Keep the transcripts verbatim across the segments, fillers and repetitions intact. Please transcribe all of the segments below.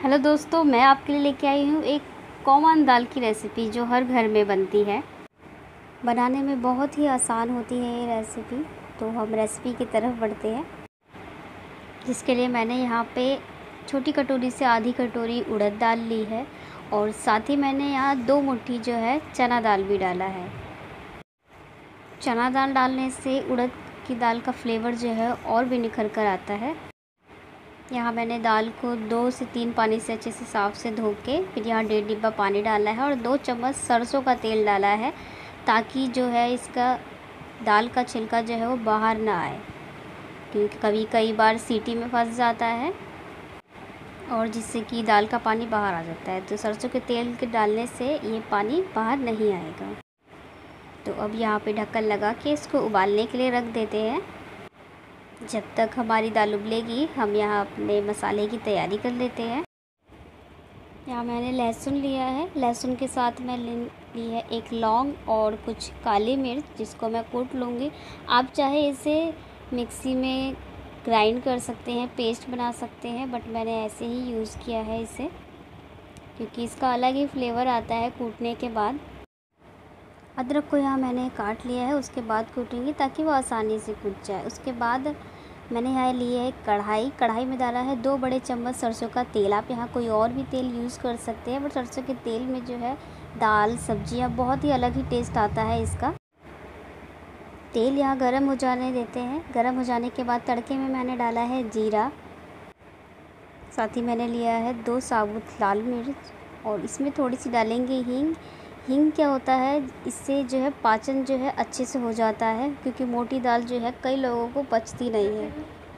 Hello दोस्तों, मैं आपके लिए लेके आई हूँ एक कॉमन दाल की रेसिपी जो हर घर में बनती है। बनाने में बहुत ही आसान होती है ये रेसिपी। तो हम रेसिपी की तरफ बढ़ते हैं, जिसके लिए मैंने यहाँ पे छोटी कटोरी से आधी कटोरी उड़द दाल ली है और साथ ही मैंने यहाँ दो मुट्ठी जो है चना दाल भी डाला है। चना दाल डालने से उड़द की दाल का फ्लेवर जो है और भी निखर कर आता है। यहाँ मैंने दाल को दो से तीन पानी से अच्छे से साफ़ से धो के फिर यहाँ डेढ़ डिब्बा पानी डाला है और दो चम्मच सरसों का तेल डाला है, ताकि जो है इसका दाल का छिलका जो है वो बाहर ना आए, क्योंकि कभी कई बार सीटी में फंस जाता है और जिससे कि दाल का पानी बाहर आ जाता है। तो सरसों के तेल के डालने से ये पानी बाहर नहीं आएगा। तो अब यहाँ पे ढक्कन लगा के इसको उबालने के लिए रख देते हैं। जब तक हमारी दाल उबलेगी हम यहाँ अपने मसाले की तैयारी कर लेते हैं। यहाँ मैंने लहसुन लिया है, लहसुन के साथ मैं ली है एक लौंग और कुछ काली मिर्च, जिसको मैं कूट लूँगी। आप चाहे इसे मिक्सी में ग्राइंड कर सकते हैं, पेस्ट बना सकते हैं, बट मैंने ऐसे ही यूज़ किया है इसे, क्योंकि इसका अलग ही फ्लेवर आता है कूटने के बाद। अदरक को यहाँ मैंने काट लिया है, उसके बाद कूटूँगी ताकि वो आसानी से कूट जाए। उसके बाद मैंने यहाँ ली है कढ़ाई, कढ़ाई में डाला है दो बड़े चम्मच सरसों का तेल। आप यहाँ कोई और भी तेल यूज़ कर सकते हैं, बट सरसों के तेल में जो है दाल सब्जियाँ बहुत ही अलग ही टेस्ट आता है इसका। तेल यहाँ गरम हो जाने देते हैं। गरम हो जाने के बाद तड़के में मैंने डाला है जीरा, साथ ही मैंने लिया है दो साबुत लाल मिर्च और इसमें थोड़ी सी डालेंगे हींग। हींग क्या होता है, इससे जो है पाचन जो है अच्छे से हो जाता है, क्योंकि मोटी दाल जो है कई लोगों को पचती नहीं है।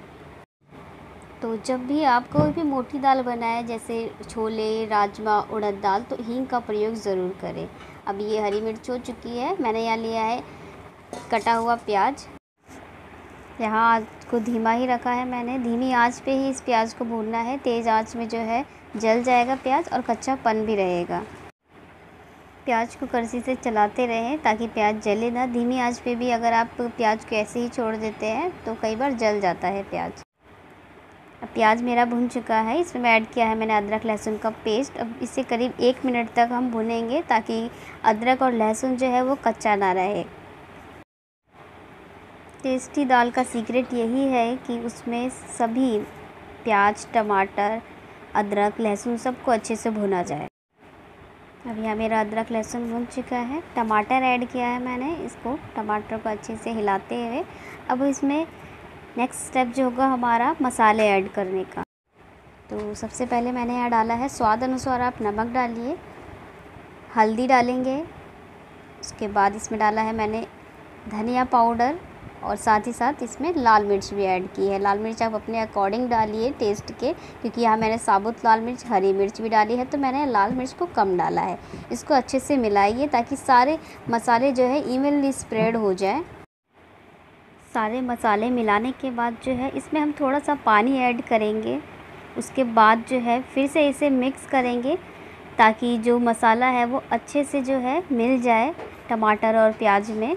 तो जब भी आप कोई भी मोटी दाल बनाए, जैसे छोले, राजमा, उड़द दाल, तो हींग का प्रयोग ज़रूर करें। अब ये हरी मिर्च हो चुकी है। मैंने यहाँ लिया है कटा हुआ प्याज। यहाँ आँच को धीमा ही रखा है मैंने, धीमी आंच पे ही इस प्याज को भूनना है। तेज़ आंच में जो है जल जाएगा प्याज और कच्चापन भी रहेगा। प्याज को करछी से चलाते रहें ताकि प्याज जले ना। धीमी आंच पे भी अगर आप प्याज को ऐसे ही छोड़ देते हैं तो कई बार जल जाता है प्याज। अब प्याज मेरा भुन चुका है, इसमें ऐड किया है मैंने अदरक लहसुन का पेस्ट। अब इसे करीब एक मिनट तक हम भुनेंगे ताकि अदरक और लहसुन जो है वो कच्चा ना रहे। टेस्टी दाल का सीक्रेट यही है कि उसमें सभी प्याज, टमाटर, अदरक, लहसुन सबको अच्छे से भुना जाए। अब यहाँ मेरा अदरक लहसुन भुन चुका है। टमाटर ऐड किया है मैंने, इसको टमाटर को अच्छे से हिलाते हुए अब इसमें नेक्स्ट स्टेप जो होगा हमारा मसाले ऐड करने का। तो सबसे पहले मैंने यहाँ डाला है स्वाद अनुसार आप नमक डालिए, हल्दी डालेंगे। उसके बाद इसमें डाला है मैंने धनिया पाउडर और साथ ही साथ इसमें लाल मिर्च भी ऐड की है। लाल मिर्च आप अपने अकॉर्डिंग डालिए टेस्ट के, क्योंकि यहाँ मैंने साबुत लाल मिर्च, हरी मिर्च भी डाली है, तो मैंने लाल मिर्च को कम डाला है। इसको अच्छे से मिलाइए ताकि सारे मसाले जो है इवनली स्प्रेड हो जाए। सारे मसाले मिलाने के बाद जो है इसमें हम थोड़ा सा पानी ऐड करेंगे। उसके बाद जो है फिर से इसे मिक्स करेंगे ताकि जो मसाला है वो अच्छे से जो है मिल जाए टमाटर और प्याज में।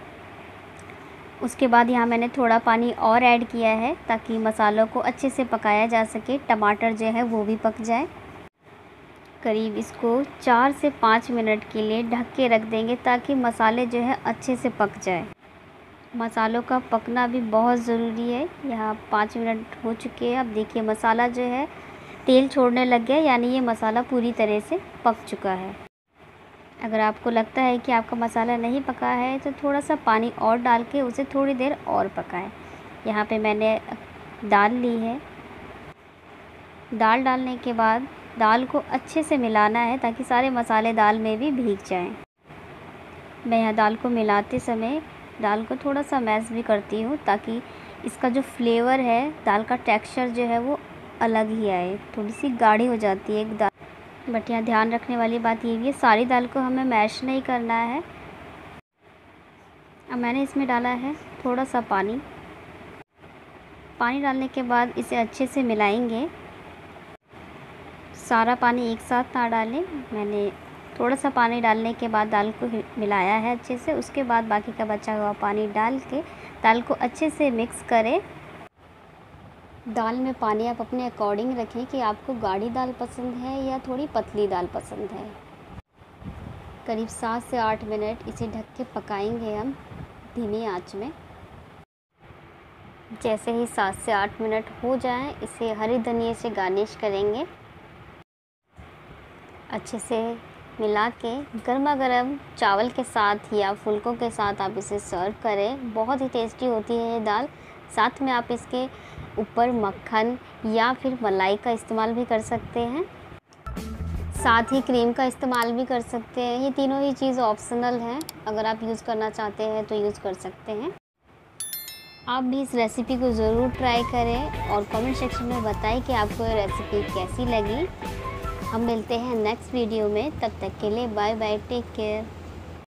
उसके बाद यहाँ मैंने थोड़ा पानी और ऐड किया है ताकि मसालों को अच्छे से पकाया जा सके, टमाटर जो है वो भी पक जाए। करीब इसको चार से पाँच मिनट के लिए ढक के रख देंगे ताकि मसाले जो है अच्छे से पक जाए। मसालों का पकना भी बहुत ज़रूरी है। यहाँ पाँच मिनट हो चुके हैं। अब देखिए मसाला जो है तेल छोड़ने लग गया, यानी ये मसाला पूरी तरह से पक चुका है। अगर आपको लगता है कि आपका मसाला नहीं पका है तो थोड़ा सा पानी और डाल के उसे थोड़ी देर और पकाएं। यहाँ पे मैंने दाल ली है। दाल डालने के बाद दाल को अच्छे से मिलाना है ताकि सारे मसाले दाल में भी भीग जाएं। मैं यहाँ दाल को मिलाते समय दाल को थोड़ा सा मैश भी करती हूँ ताकि इसका जो फ्लेवर है, दाल का टेक्सचर जो है वो अलग ही आए। थोड़ी सी गाढ़ी हो जाती है एक दाल, बट यहाँ ध्यान रखने वाली बात ये भी है, सारी दाल को हमें मैश नहीं करना है। अब मैंने इसमें डाला है थोड़ा सा पानी। पानी डालने के बाद इसे अच्छे से मिलाएंगे। सारा पानी एक साथ ना डालें। मैंने थोड़ा सा पानी डालने के बाद दाल को मिलाया है अच्छे से। उसके बाद बाकी का बचा हुआ पानी डाल के दाल को अच्छे से मिक्स करें। दाल में पानी आप अपने अकॉर्डिंग रखें कि आपको गाढ़ी दाल पसंद है या थोड़ी पतली दाल पसंद है। करीब सात से आठ मिनट इसे ढक के पकाएंगे हम धीमी आंच में। जैसे ही सात से आठ मिनट हो जाएं, इसे हरी धनिया से गार्निश करेंगे। अच्छे से मिला के गर्मा गर्म चावल के साथ या फुलकों के साथ आप इसे सर्व करें। बहुत ही टेस्टी होती है ये दाल। साथ में आप इसके ऊपर मक्खन या फिर मलाई का इस्तेमाल भी कर सकते हैं, साथ ही क्रीम का इस्तेमाल भी कर सकते हैं। ये तीनों ही चीज़ ऑप्शनल हैं, अगर आप यूज़ करना चाहते हैं तो यूज़ कर सकते हैं। आप भी इस रेसिपी को ज़रूर ट्राई करें और कमेंट सेक्शन में बताएं कि आपको ये रेसिपी कैसी लगी। हम मिलते हैं नेक्स्ट वीडियो में, तब तक के लिए बाय बाय, टेक केयर।